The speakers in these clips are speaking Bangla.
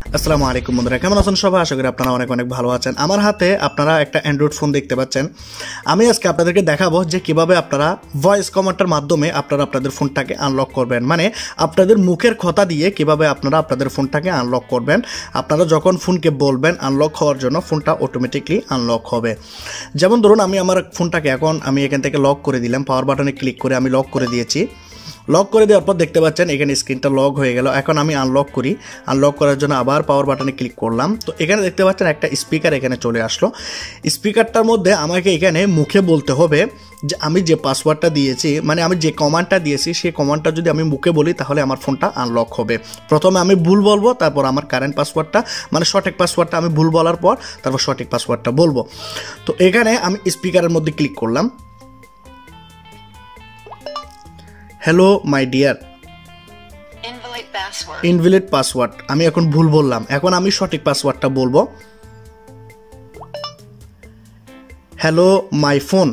আসসালামু আলাইকুম বন্ধুরা, কেমন আছেন সবাই? আশা করি আপনারা অনেক অনেক ভালো আছেন। আমার হাতে আপনারা একটা অ্যান্ড্রয়েড ফোন দেখতে পাচ্ছেন। আমি আজকে আপনাদেরকে দেখাবো যে কিভাবে আপনারা ভয়েস কমান্ডের মাধ্যমে আপনারা আপনাদের ফোনটাকে আনলক করবেন, মানে আপনাদের মুখের কথা দিয়ে কিভাবে আপনারা আপনাদের ফোনটাকে আনলক করবেন। আপনারা যখন ফোনকে বলবেন আনলক হওয়ার জন্য, ফোনটা অটোমেটিকলি আনলক হবে। যেমন ধরুন আমি আমার ফোনটাকে এখন আমি এখান থেকে লক করে দিলাম, পাওয়ার বাটনে ক্লিক করে আমি লক করে দিয়েছি। লক করে দেওয়ার পর দেখতে পাচ্ছেন এখানে স্ক্রিনটা লক হয়ে গেল। এখন আমি আনলক করি, আনলক করার জন্য আবার পাওয়ার বাটনে ক্লিক করলাম। তো এখানে দেখতে পাচ্ছেন একটা স্পিকার এখানে চলে আসলো। স্পিকারটার মধ্যে আমাকে এখানে মুখে বলতে হবে যে আমি যে পাসওয়ার্ডটা দিয়েছি, মানে আমি যে কমান্ডটা দিয়েছি সেই কমান্ডটা যদি আমি মুখে বলি তাহলে আমার ফোনটা আনলক হবে। প্রথমে আমি ভুল বলবো, তারপর আমার কারেন্ট পাসওয়ার্ডটা মানে সঠিক পাসওয়ার্ডটা আমি ভুল বলার পর তারপর সঠিক পাসওয়ার্ডটা বলবো। তো এখানে আমি স্পিকারের মধ্যে ক্লিক করলাম। Hello my dear, invalid password. আমি এখন ভুল বললাম, এখন আমি সঠিক পাসওয়ার্ডটা বলবো। Hello my phone,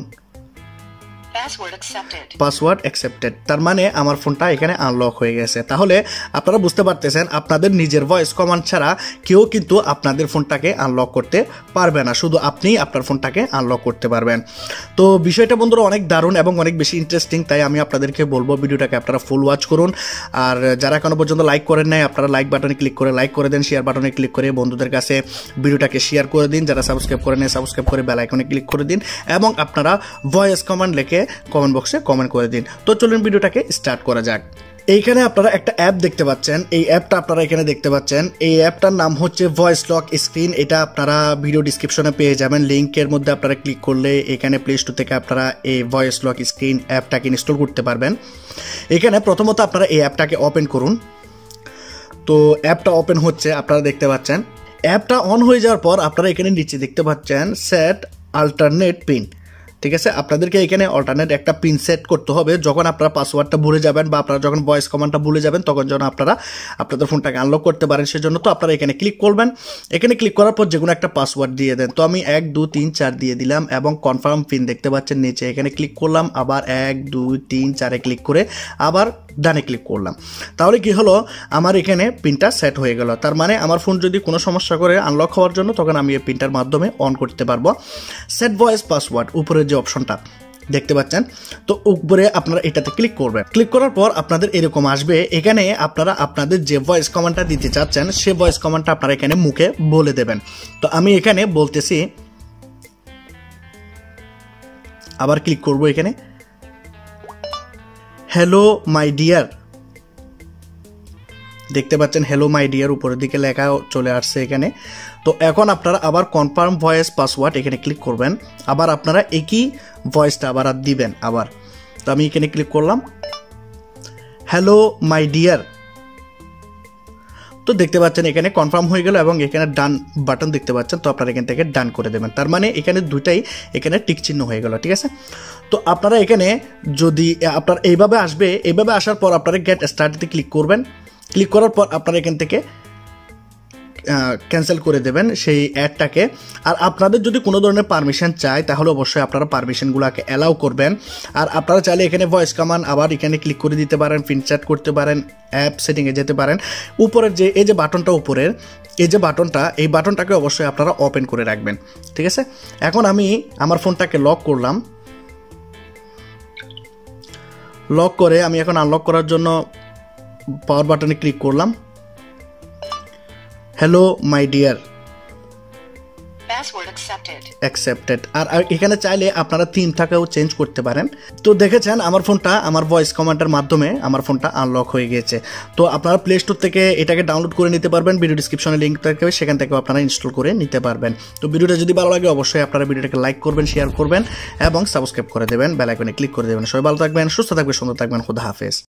password accepted. তার মানে আমার ফোনটা এখানে আনলক হয়ে গেছে। তাহলে আপনারা বুঝতে পারতেছেন আপনাদের নিজের ভয়েস কমান্ড ছাড়া কেউ কিন্তু আপনাদের ফোনটাকে আনলক করতে পারবে না, শুধু আপনিই আপনার ফোনটাকে আনলক করতে পারবেন। তো বিষয়টা বন্ধুরা অনেক দারুণ এবং অনেক বেশি ইন্টারেস্টিং, তাই আমি আপনাদেরকে বলবো ভিডিওটাকে আপনারা ফুল ওয়াচ করুন। আর যারা এখনো পর্যন্ত লাইক করেন নাই আপনারা লাইক বাটনে ক্লিক করে লাইক করে দেন, শেয়ার বাটনে ক্লিক করে বন্ধুদের কাছে ভিডিওটাকে শেয়ার করে দিন। যারা সাবস্ক্রাইব করেন সাবস্ক্রাইব করে বেল আইকনে ক্লিক করে দিন এবং আপনারা ভয়েস কমান্ড লিখে কমেন্ট বক্সে কমেন্ট করে দিন। তো চলুন ভিডিওটাকে স্টার্ট করা যাক। এইখানে আপনারা একটা অ্যাপ দেখতে পাচ্ছেন, এই অ্যাপটা আপনারা এখানে দেখতে পাচ্ছেন। এই অ্যাপটার নাম হচ্ছে ভয়েস লক স্ক্রিন। এটা আপনারা ভিডিও ডিসক্রিপশনে পেয়ে যাবেন, লিঙ্কের মধ্যে আপনারা ক্লিক করলে এখানে প্লে স্টোর থেকে আপনারা এই ভয়েস লক স্ক্রিন অ্যাপটাকে ইনস্টল করতে পারবেন। এখানে প্রথমত আপনারা এই অ্যাপটাকে ওপেন করুন। তো অ্যাপটা ওপেন হচ্ছে, আপনারা দেখতে পাচ্ছেন। অ্যাপটা অন হয়ে যাওয়ার পর আপনারা এখানে নিচে দেখতে পাচ্ছেন সেট আল্টারনেট পিন। ঠিক আছে, আপনাদেরকে এখানে অল্টারনেট একটা পিন সেট করতে হবে। যখন আপনারা পাসওয়ার্ডটা ভুলে যাবেন বা আপনারা যখন ভয়েস কমান্ডটা ভুলে যাবেন তখন যেন আপনারা আপনাদের ফোনটাকে আনলক করতে পারেন, সেজন্য তো আপনারা এখানে ক্লিক করবেন। এখানে ক্লিক করার পর যেকোনো একটা পাসওয়ার্ড দিয়ে দেন। তো আমি 1 2 3 4 দিয়ে দিলাম এবং কনফার্ম পিন দেখতে পাচ্ছেন নিচে, এখানে ক্লিক করলাম। আবার 1 2 3 4 ক্লিক করে আবার ডানে ক্লিক করলাম। তাহলে কি হলো, আমার এখানে পিনটা সেট হয়ে গেল। তার মানে আমার ফোন যদি কোনো সমস্যা করে আনলক হওয়ার জন্য তখন আমি এই পিনটার মাধ্যমে অন করতে পারবো। সেট ভয়েস পাসওয়ার্ড উপরে যে অপশনটা দেখতে পাচ্ছেন, তো উপরে আপনারা এটাতে ক্লিক করবেন। ক্লিক করার পর আপনাদের এরকম আসবে। এখানে আপনারা আপনাদের যে ভয়েস কমান্ডটা দিতে চাচ্ছেন সে ভয়েস কমান্ডটা আপনারা এখানে মুখে বলে দেবেন। তো আমি এখানে বলতেছি, আবার ক্লিক করব এখানে হ্যালো মাই ডিয়ার। দেখতে পাচ্ছেন হ্যালো মাই ডিয়ার উপরের দিকে লেখা চলে আসছে এখানে। তো এখন আপনারা আবার কনফার্ম ভয়েস পাসওয়ার্ড এখানে ক্লিক করবেন। আবার আপনারা একই ভয়েসটা আবার দিবেন আবার। তো আমি এখানে ক্লিক করলাম হ্যালো মাই ডিয়ার। তো দেখতে পাচ্ছেন এখানে কনফার্ম হয়ে গেল এবং এখানে ডান বাটন দেখতে পাচ্ছেন। তো আপনারা এখান থেকে ডান করে দেবেন। তার মানে এখানে দুইটাই এখানে টিক চিহ্ন হয়ে গেল। ঠিক আছে, তো আপনারা এখানে যদি আপনার এইভাবে আসবে, এইভাবে আসার পর আপনারা গেট স্টার্টে ক্লিক করবেন। ক্লিক করার পর আপনারা এখান থেকে ক্যান্সেল করে দেবেন সেই অ্যাডটাকে। আর আপনাদের যদি কোনো ধরনের পারমিশন চাই তাহলে অবশ্যই আপনারা পারমিশনগুলোকে অ্যালাউ করবেন। আর আপনারা চাইলে এখানে ভয়েস কমান্ড আবার এখানে ক্লিক করে দিতে পারেন, পিন সেট করতে পারেন, অ্যাপ সেটিংয়ে যেতে পারেন। উপরের যে এই যে বাটনটা উপরের এই যে বাটনটা, এই বাটনটাকে অবশ্যই আপনারা ওপেন করে রাখবেন। ঠিক আছে, এখন আমি আমার ফোনটাকে লক করলাম। লক করে আমি এখন আনলক করার জন্য পাওয়ার বাটনে ক্লিক করলাম। Hello my dear, accepted. আর এখানে চাইলে আপনারা থিমটাকেও চেঞ্জ করতে পারেন। তো দেখেছেন আমার ফোনটা আমার ভয়েস কমান্ডের মাধ্যমে আমার ফোনটা আনলক হয়ে গেছে। তো আপনারা প্লে স্টোর থেকে এটাকে ডাউনলোড করে নিতে পারবেন, ভিডিও ডিসক্রিপশনে লিঙ্ক থাকবে, সেখান থেকেও আপনারা ইনস্টল করে নিতে পারবেন। তো ভিডিওটা যদি ভালো লাগে অবশ্যই আপনারা ভিডিওটাকে লাইক করবেন, শেয়ার করবেন এবং সাবস্ক্রাইব করে দেবেন, বেল আইকনে ক্লিক করে দেবেন। সবাই ভালো থাকবেন, সুস্থ থাকবেন, সুন্দর থাকবেন। খুদা হাফেজ।